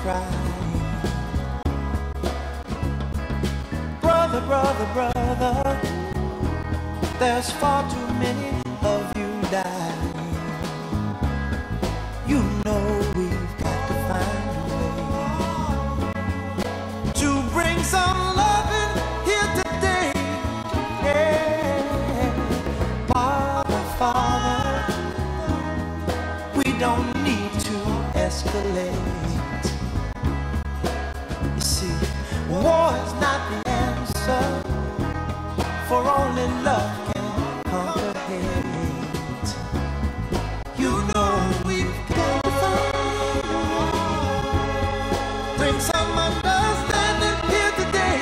crying. Brother, brother, brother, there's far too many of you dying. You know we've got to find a way to bring some loving here today. Yeah. Father, Father, we don't need to escalate. You see, war is not the answer, for only love can conquer hate. You know we've got to bring some understanding here today.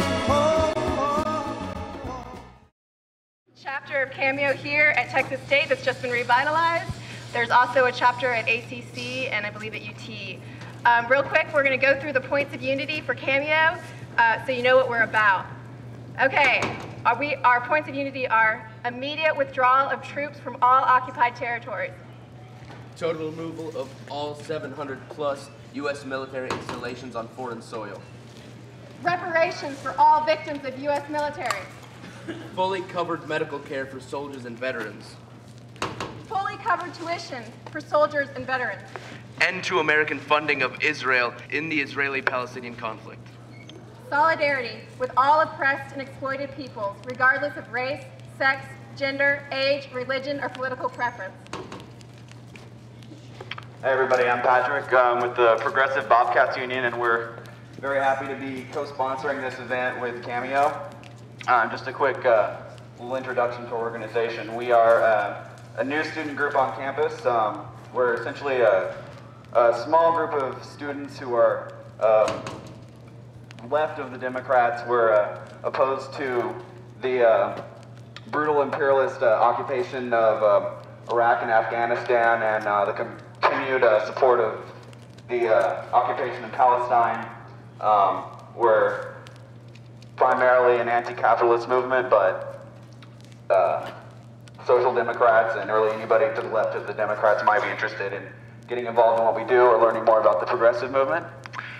Chapter of CAMEO here at Texas State that's just been revitalized. There's also a chapter at ACC and I believe at UT. Real quick, we're going to go through the points of unity for CAMEO so you know what we're about. Okay, our points of unity are immediate withdrawal of troops from all occupied territories. Total removal of all 700 plus U.S. military installations on foreign soil. Reparations for all victims of U.S. military. Fully covered medical care for soldiers and veterans. Fully covered tuition for soldiers and veterans. End to American funding of Israel in the Israeli-Palestinian conflict. Solidarity with all oppressed and exploited peoples, regardless of race, sex, gender, age, religion, or political preference. Hey everybody, I'm Patrick with the Progressive Bobcats Union, and we're very happy to be co-sponsoring this event with CAMEO. Just a quick little introduction to our organization. We are a new student group on campus. We're essentially a small group of students who are left of the Democrats. We're opposed to the brutal imperialist occupation of Iraq and Afghanistan, and the continued support of the occupation of Palestine. We're primarily an anti-capitalist movement, but social democrats and really anybody to the left of the Democrats might be interested in getting involved in what we do or learning more about the progressive movement.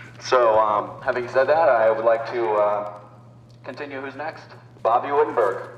So having said that, I would like to continue. Who's next? Bobby Whittenberg.